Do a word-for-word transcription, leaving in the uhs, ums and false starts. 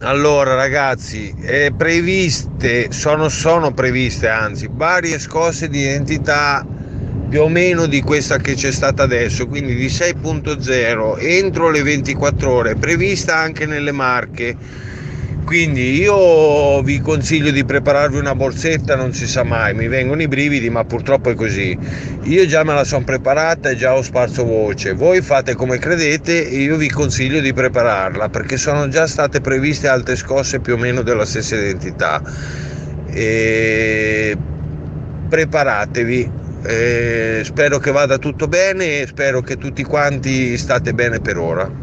Allora ragazzi, è previste, sono, sono previste anzi varie scosse di entità più o meno di questa che c'è stata adesso, quindi di sei punto zero entro le ventiquattro ore, prevista anche nelle Marche. Quindi io vi consiglio di prepararvi una borsetta, non si sa mai, mi vengono i brividi, ma purtroppo è così. Io già me la sono preparata e già ho sparso voce. Voi fate come credete e io vi consiglio di prepararla perché sono già state previste altre scosse più o meno della stessa identità. E preparatevi. Eh, spero che vada tutto bene e spero che tutti quanti state bene per ora.